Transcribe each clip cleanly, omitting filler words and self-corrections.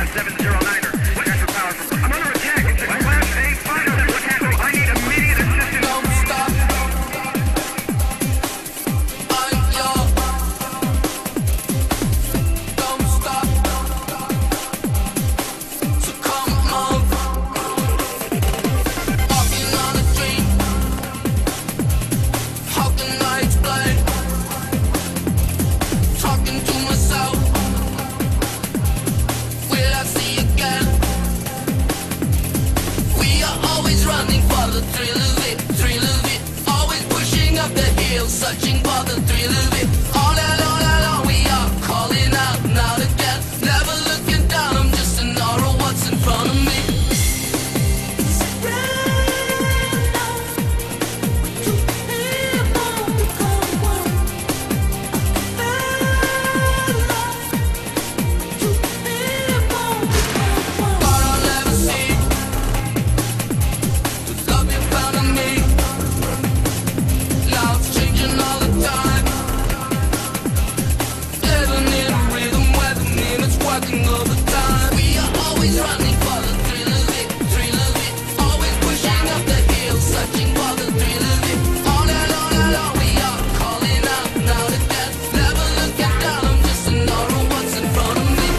5709er. What extra power from? I'm under attack. It's a class A fighter. What happened? I need immediate assistance. Don't stop. I'm young. Don't stop. So come on. Walking on a dream. How can I explain? Talking to myself. Will I see again? We are always running for the thrill of it, thrill of it. Always pushing up the hill, searching for the thrill of it. All along, we are calling out now again. Never looking down, I'm just an aura of what's in front of me. Thought I'll never see the love you found in me. Now it's changing all the time. Living in a rhythm, weathering in, it's working all the time. We are always running for the thrill of it, thrill of it. Always pushing up the hill, searching for the thrill of it. All along, we are calling out now again. Never looking down, I'm just an aura of what's in front of me.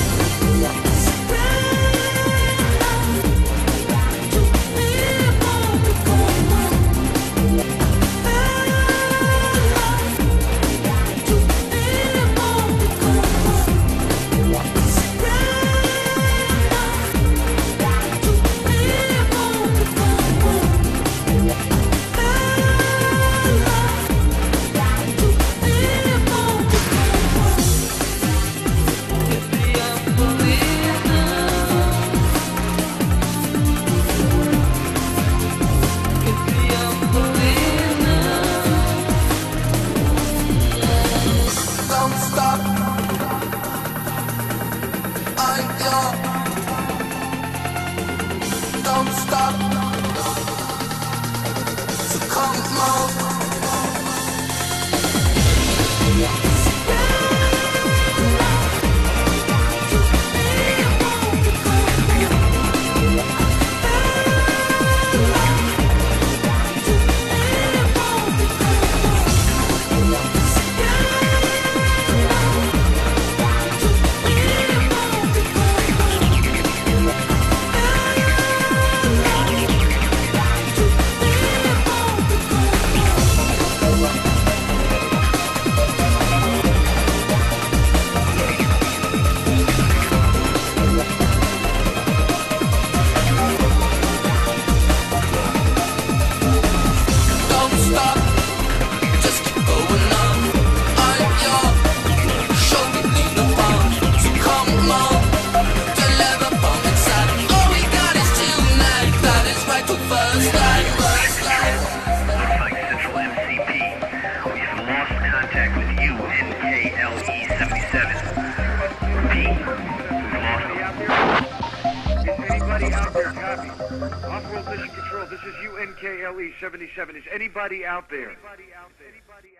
Don't stop. I'm young. Don't stop. So come on. Don't stop. Just keep going on. I'm young. Show me lean upon. So come on. Deliver from inside. All we got is tonight. That is right to first light. First light. Notifying Central MCP. We have lost contact with UNKLE 77. Repeat. We've lost them. Is anybody out there? Copy. Off-world mission control. This is UNKLE 77. Is anybody out there?